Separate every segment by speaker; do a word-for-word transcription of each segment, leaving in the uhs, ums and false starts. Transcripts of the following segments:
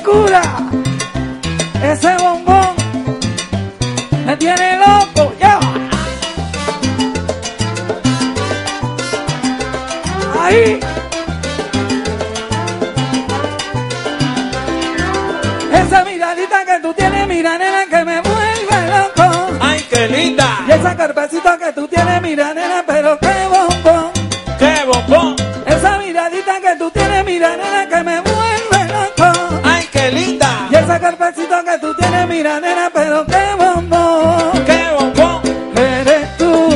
Speaker 1: locura. Ese bombón me tiene loco, ya. Ahí. Esa miradita que tú tienes, mira nena, que me vuelve loco.
Speaker 2: Ay, qué linda.
Speaker 1: Y esa carpecita que tú tienes, mira nena, pero qué bombón.
Speaker 2: Qué bombón.
Speaker 1: Esa miradita que tú tienes, mira nena, que me vuelve loco.
Speaker 2: Ay, qué linda.
Speaker 1: Y esa carpecita que tú tienes, mira nena, pero qué bombón.
Speaker 2: Qué bombón.
Speaker 1: Eres tú,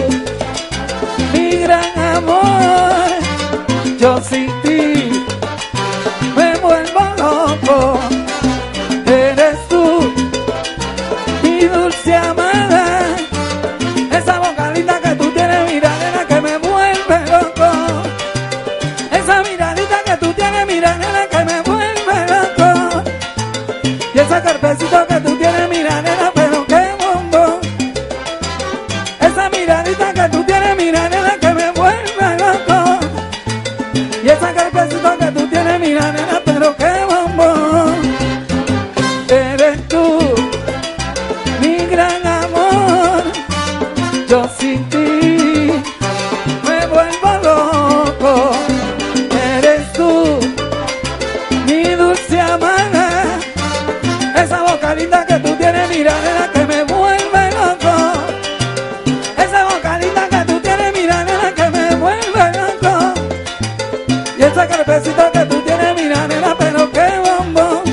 Speaker 1: mi gran amor. Yo sin ti me vuelvo loco. Eres tú, mi dulce amada. Esa vocalita que tú tienes, mira nena, que me vuelve loco. Esa miradita que tú tienes, mira nena, que me vuelve loco. Y esa carpecita que tú tienes, mira nena, pero qué bombón. Esa miradita que tú tienes, mira nena, que me vuelve loco. Y esa carpecita que tú tienes, mira nena, pero qué bombón. Eres tú, mi gran amor. Yo sin ti me vuelvo loco. Eres tú, mi dulce amada. Esa vocalita que tú tienes, mira nena, que me vuelve loco. Esa vocalita que tú tienes, mira nena, que me vuelve loco. Y esa carpecita que tú tienes, mira nena, pero qué bombón.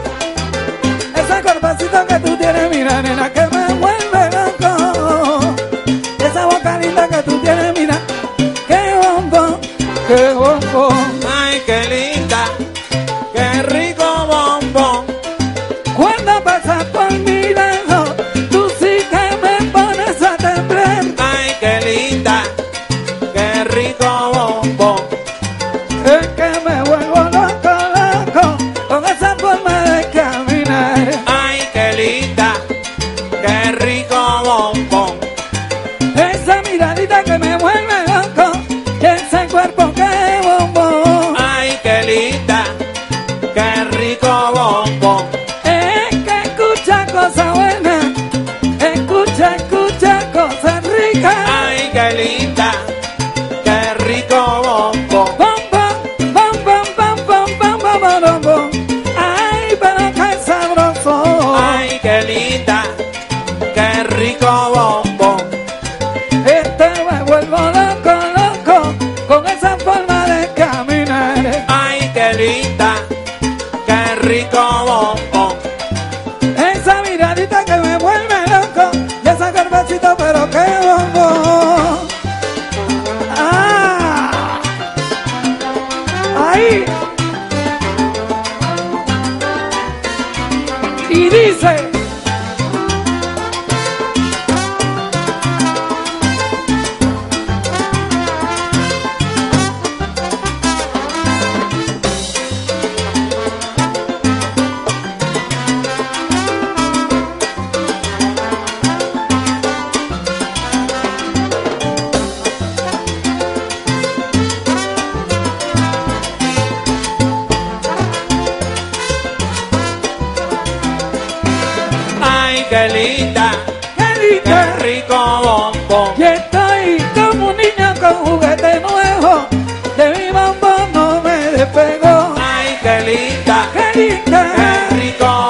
Speaker 1: Esa carpecita que tú tienes, mira nena, que me vuelve loco. Y esa vocalita que tú tienes, mira, qué bombón, qué bombón.
Speaker 2: Ay, qué linda. Qué rico bombón.
Speaker 1: Cuando pasas por mi lado, tú sí que me pones a temblar.
Speaker 2: Ay, qué linda. Qué rico bombón.
Speaker 1: Es que me vuelvo loco, loco, con esa forma de caminar.
Speaker 2: Ay, qué linda. Qué rico bombón.
Speaker 1: Esa miradita que me vuelve loco, y ese cuerpo que bombón.
Speaker 2: Ay, qué linda. Qué rico bombón.
Speaker 1: Es que escucha cosas buenas, escucha, escucha cosas ricas.
Speaker 2: Ay, qué linda. Qué rico bombón.
Speaker 1: Bom, bom, bom, bom, bom, bom, bom, bom, bom, bom. Ay, pero qué sabroso.
Speaker 2: Ay, qué linda. Qué rico bombón.
Speaker 1: Este me vuelvo loco, loco, con esa forma de caminar.
Speaker 2: Ay, qué linda. Qué rico bombón.
Speaker 1: Esa miradita que me vuelve loco, y esa carpecita, pero qué bombón. Ah, ahí. Y dice.
Speaker 2: Ay, qué linda.
Speaker 1: ¡Qué linda!
Speaker 2: Qué rico bombón.
Speaker 1: Y estoy como un niño con juguete nuevo, de mi bombón no me despegó.
Speaker 2: Ay, qué linda.
Speaker 1: ¡Qué linda!
Speaker 2: Qué rico